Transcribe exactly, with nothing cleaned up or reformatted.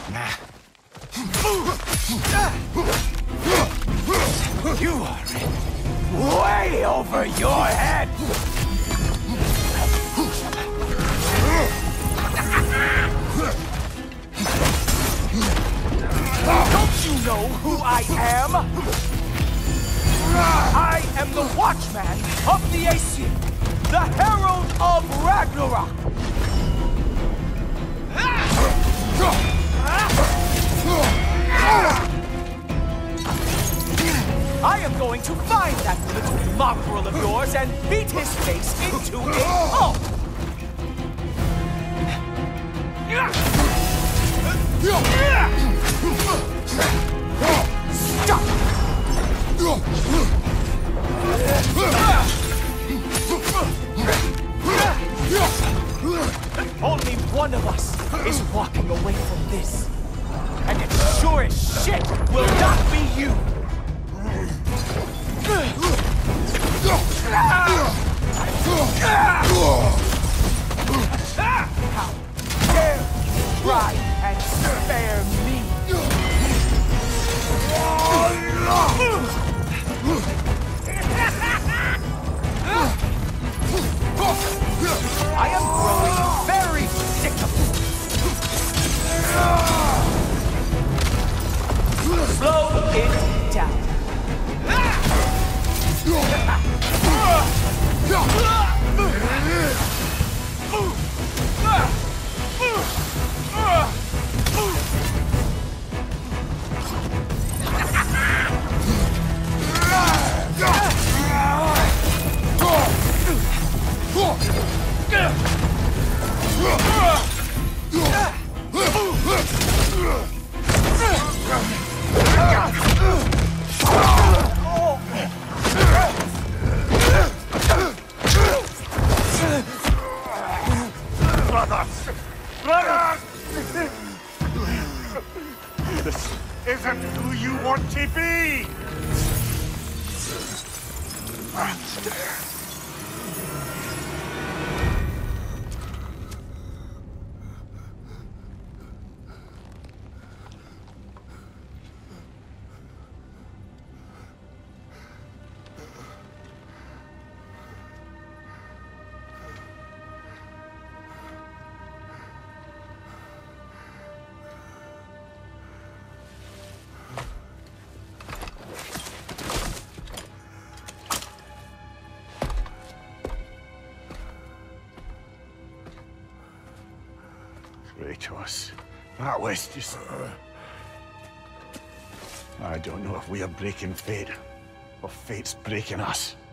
You are in way over your head! Don't you know who I am? I am the Watchman of the Aesir, the Herald of Ragnarok! I am going to find that little mongrel of yours and beat his face into a pulp! Stop! Only one of us is walking away from this. And it sure as shit will not be you! How dare you try and spare me! I am growing very sick of it. Slow it down. Brothers! Brothers! This isn't who you want to be! Kratos, that was just... I don't know if we are breaking fate, or fate's breaking us.